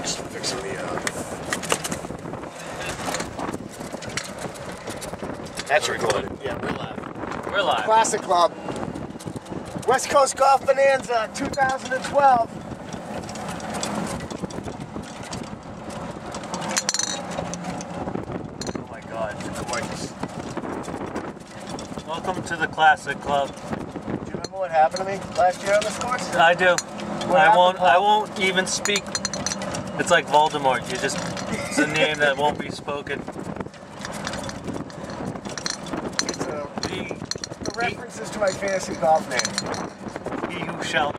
Just fixing the That's recorded. Yeah, we're live. We're live. Classic Club. West Coast Golf Bonanza 2012. Oh my God. Gorgeous. Welcome to the Classic Club. Do you remember what happened to me last year on this course? I do. What happened, I won't even speak. It's like Voldemort. It's a name that won't be spoken. It's the references to my fantasy golf name. He who shall